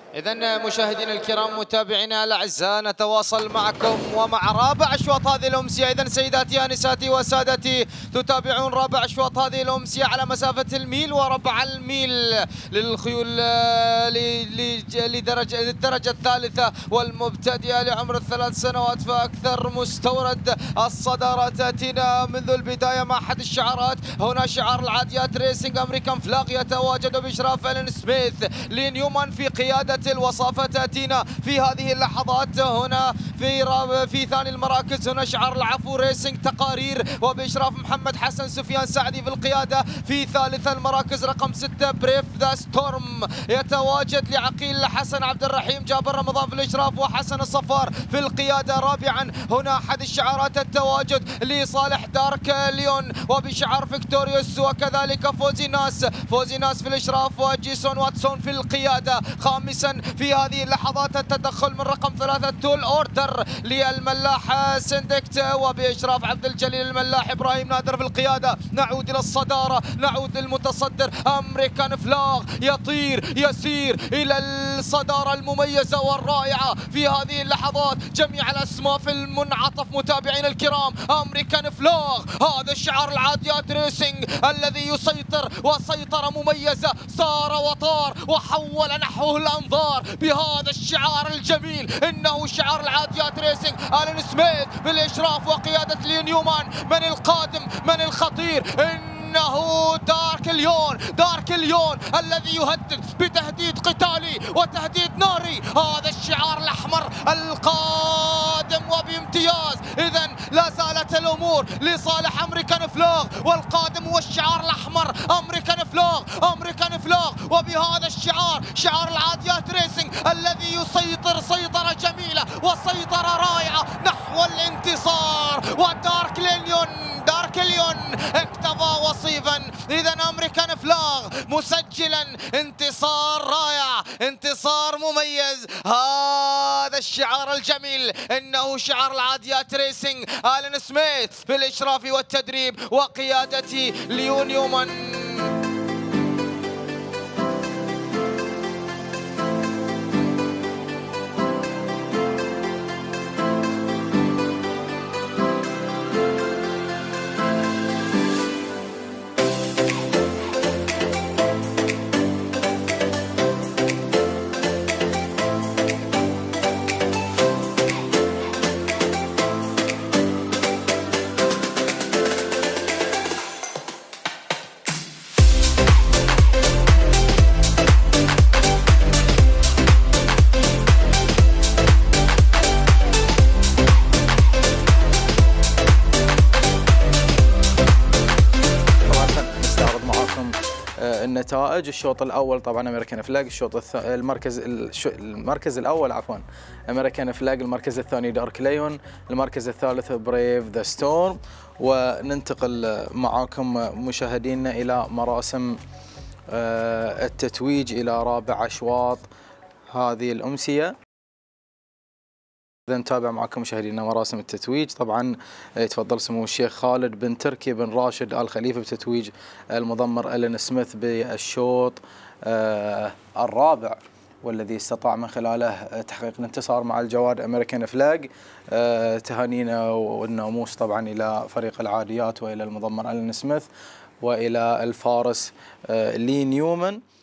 إذن مشاهدينا الكرام متابعينا الأعزاء نتواصل معكم ومع رابع أشواط هذه الأمسية. إذن سيداتي آنساتي وسادتي تتابعون رابع أشواط هذه الأمسية على مسافة الميل وربع الميل للخيول للدرجة الثالثة والمبتدئة لعمر ال3 سنوات فأكثر. مستورد الصدارة تأتينا منذ البداية مع أحد الشعارات. هنا شعار العاديات ريسنج أمريكان فلاغ يتواجد بإشراف ألين سميث. لين نيومان في قيادة الوصافة تأتينا في هذه اللحظات. هنا في ثاني المراكز هنا شعار العفو ريسنج تقارير وبإشراف محمد حسن سفيان سعدي في القيادة. في ثالث المراكز رقم 6 بريف ذا ستورم يتواجد لعقيل حسن عبد الرحيم جابر رمضان في الإشراف وحسن الصفار في القيادة. رابعا هنا أحد الشعارات التواجد لصالح دارك ليون وبشعار فيكتوريوس وكذلك فوزي ناس في الإشراف وجيسون واتسون في القيادة. خامسا في هذه اللحظات التدخل من رقم 3 تول اوردر للملاح سندكت وبإشراف عبد الجليل الملاح إبراهيم نادر في القيادة. نعود إلى الصدارة، نعود للمتصدر أمريكان فلاغ يطير يسير إلى الصدارة المميزة والرائعة في هذه اللحظات. جميع الأسماء في المنعطف متابعينا الكرام. أمريكان فلاغ هذا الشعار العاديات ريسنج الذي يسيطر وسيطرة مميزة صار وطار وحول نحوه الأنظار بهذا الشعار الجميل. إنه شعار العاديات ريسنج ألين سميث بالإشراف وقيادة لين نيومان. من القادم من الخطير إنه دارك ليون الذي يهدد بتهديد قتالي وتهديد ناري. هذا الشعار الأحمر القادم وبامتياز. إذن لا زالت الأمور لصالح أمريكان فلاغ والقادم هو الشعار الأحمر أمريكان فلاغ وبهذا الشعار شعار العاديات ريسنج الذي يسيطر سيطرة جميلة وسيطرة رائعة نحو الانتصار. ودارك ليون اكتفى وصيفا. إذا أمريكان فلاغ مسجلا انتصار رائع انتصار مميز. هذا الشعار الجميل إنه شعار العاديات ريسنج ألين سميث بالإشراف والتدريب وقيادة ليون نيومان. النتائج. الشوط الاول طبعا امريكان فلاغ، الشوط المركز الاول عفوا امريكان فلاغ، المركز الثاني دارك ليون، المركز الثالث بريف ذا ستورم. وننتقل معاكم مشاهدينا الى مراسم التتويج الى رابع اشواط هذه الامسيه. إذا نتابع معكم مشاهدينا مراسم التتويج. طبعا يتفضل سمو الشيخ خالد بن تركي بن راشد آل خليفة بتتويج المضمر ألين سميث بالشوط الرابع، والذي استطاع من خلاله تحقيق الانتصار مع الجواد أمريكان فلاغ. تهانينا والناموس طبعا إلى فريق العاديات وإلى المضمر ألين سميث وإلى الفارس لين نيومان.